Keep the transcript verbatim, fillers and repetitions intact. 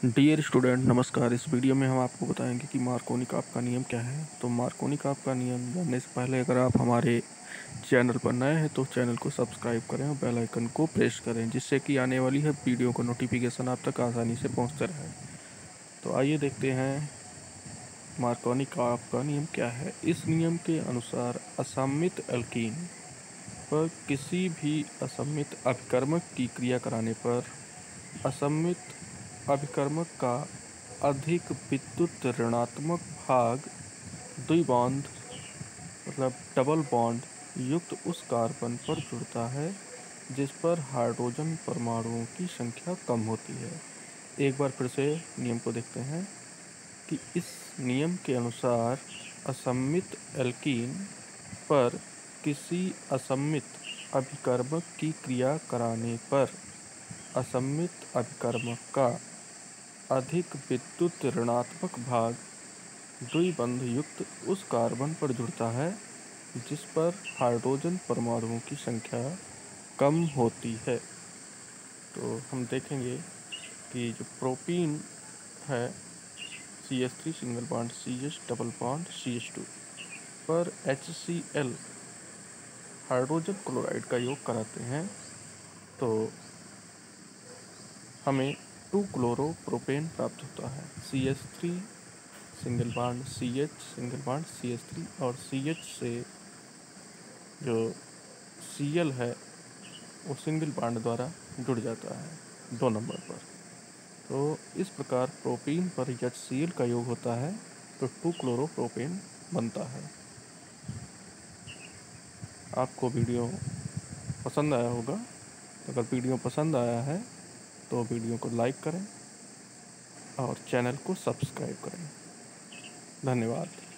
Dear student, नमस्कार। इस video में हम आपको बताएंगे कि मार्कोनी-काप का नियम क्या है। तो मार्कोनी-काप का नियम जानने से पहले अगर आप हमारे चैनल पर नए हैं तो चैनल को सब्सक्राइब करें और बेल आइकन को प्रेस करें, जिससे कि आने वाली हर वीडियो का नोटिफिकेशन आप तक आसानी से पहुंचता रहे। तो आइए देखते हैं मार्कोनी-काप का नियम क्या है। इस नियम के अनुसार असममित एल्कीन पर किसी भी असममित अभिकर्मक की क्रिया कराने पर असममित अभिकर्मक का अधिक विद्युत ऋणात्मक भाग द्विबंध मतलब डबल बॉन्ड युक्त उस कार्बन पर जुड़ता है जिस पर हाइड्रोजन परमाणुओं की संख्या कम होती है। एक बार फिर से नियम को देखते हैं कि इस नियम के अनुसार असममित एल्कीन पर किसी असममित अभिकर्मक की क्रिया कराने पर असममित अभिकर्मक का अधिक विद्युत ऋणात्मक भाग द्विबंध युक्त उस कार्बन पर जुड़ता है जिस पर हाइड्रोजन परमाणुओं की संख्या कम होती है। तो हम देखेंगे कि जो प्रोपीन है C H three single bond C H double bond C H two पर H C L hydrogen chloride का योग कराते हैं तो हमें टू क्लोरो प्रोपेन प्राप्त होता है। C H three single bond C H single bond C H three और सी एच से जो सी एल है वो सिंगल बॉन्ड द्वारा जुड़ जाता है दो नंबर पर। तो इस प्रकार प्रोपीन पर एच सी एल का योग होता है तो टू क्लोरो प्रोपेन बनता है। आपको वीडियो पसंद आया होगा। अगर वीडियो पसंद आया है तो वीडियो को लाइक करें और चैनल को सब्सक्राइब करें। धन्यवाद।